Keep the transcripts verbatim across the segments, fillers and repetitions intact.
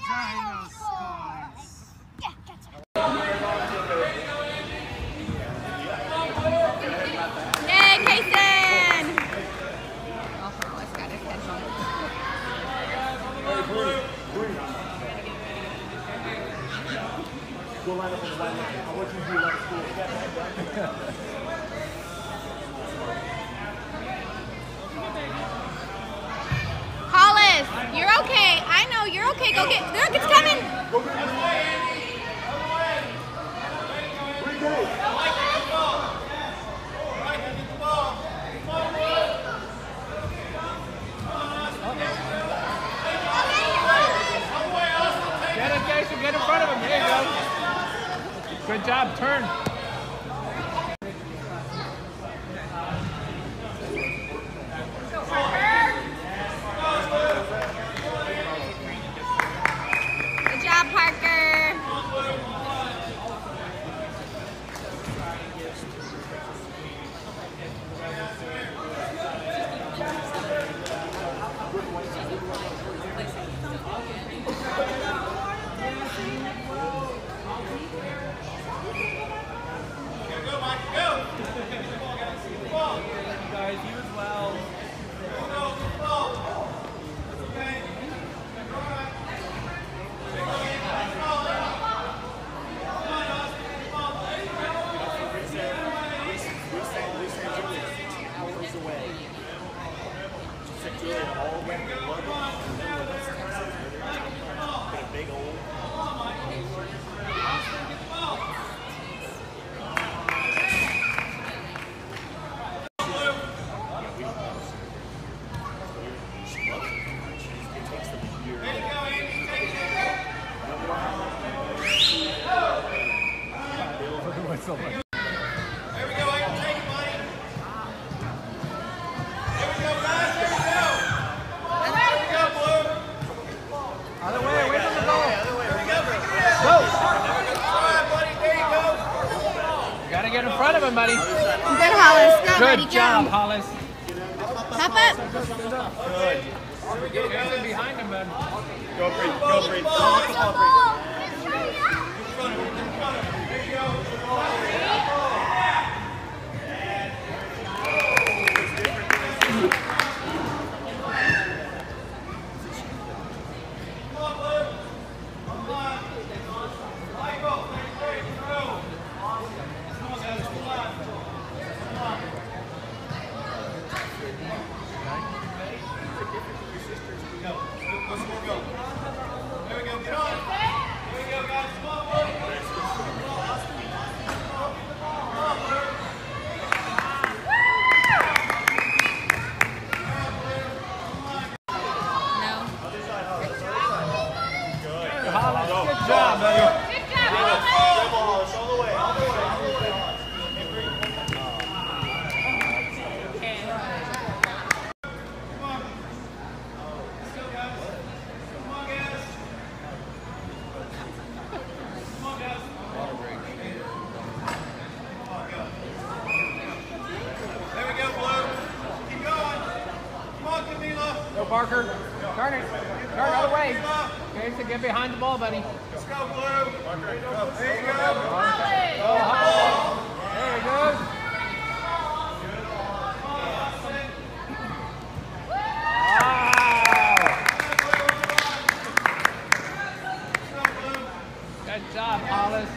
Dino scores. Yay, Kaysen! Oh, Hollis got his headphone. Go line up on the white line. I want you to do like school. Hollis, you're okay. I know, you're okay. Go get, look, it's coming. Go get this way. Three days. Get it, Jason. Get in front of him. There you go. Good job. Turn. Good job, Parker. Guys, you as well. So much. There we go, Aiden, take it, buddy. There we go, guys, there we go. There we go, Blue. Other way, away from the goal. There we go, bring it in. Go. All right, buddy, there you go. You gotta get in front of him, buddy. Good, Hollis. Go, Good buddy, job, go. Hollis. Hop up. Good. Get in behind him, man. Go, Bree, go, Bree. Don't let the ball, Bree. In front of him, in front of him. There you go. Good job, buddy. Go, Parker. Turn it. Turn other way. Okay, so get behind the ball, buddy. Let's go, Blue. There you go. There you go. Go, Hollis. There he goes. Good job, Hollis.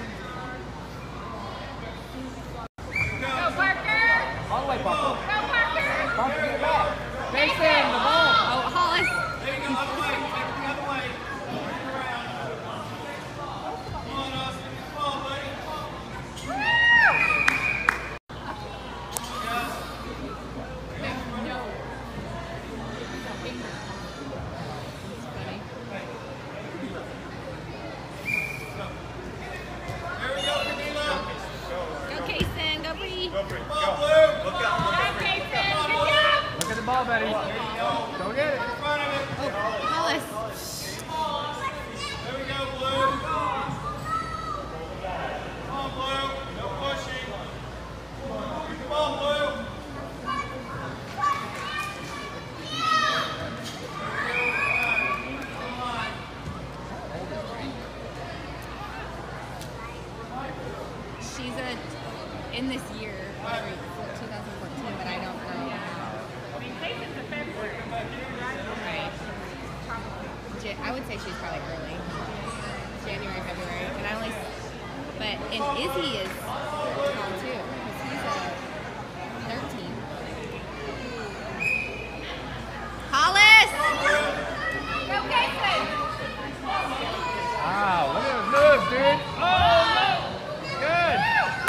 Go, Parker. All the way, Parker. Go, Parker. Parker, get back. Jason, the ball. Oh, Hollis. There you go, other way. Take it the other way. Turn around. Come on, Austin. Come on, buddy. There we go, Danilo. Go, Kaysen. Go, Bree. Go, Bree. Come on, Blue. Look out. Go, Kaysen. Good job. Look at the ball, buddy. Go get it. In front of it. Hollis. There we go, Blue. Come on, Blue. No pushing. Come on, Blue. There we go. Come on. say she's probably early. January, February. And I only, but, and Izzy is tall too, because he's a thirteen. Hollis! Go Casey! Wow, look at those moves, dude. Oh, no. Good.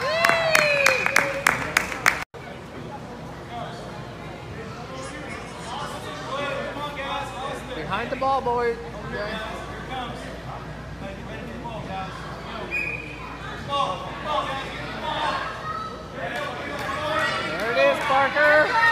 Behind the ball, boys. Okay. There it is, Parker.